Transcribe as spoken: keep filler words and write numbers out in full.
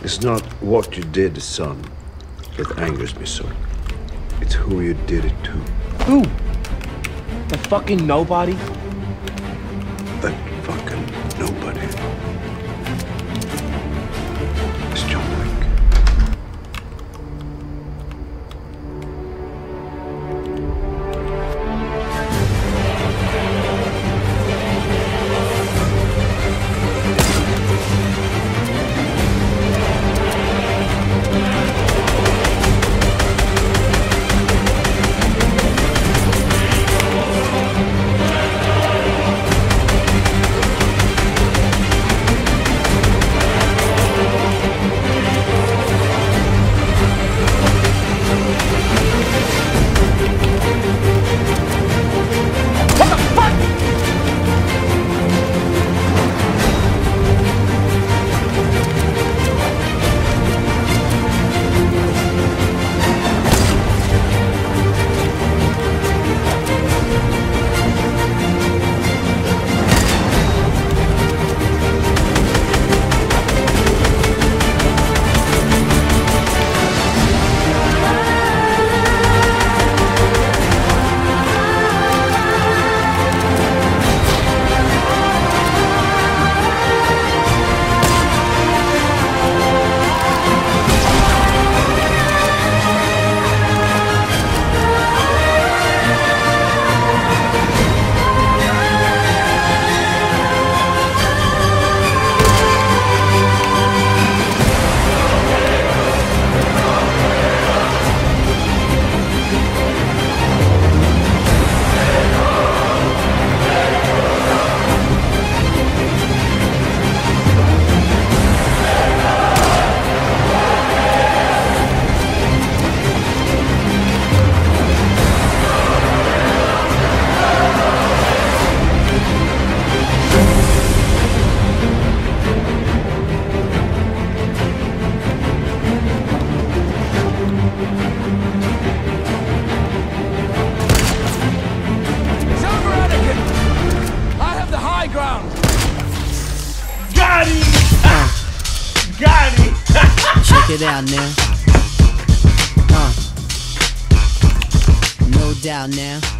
It's not what you did, son, that angers me so. It's who you did it to. Who? The fucking nobody? That fucking nobody. It's John Wick. Check it out now. Uh, no doubt now.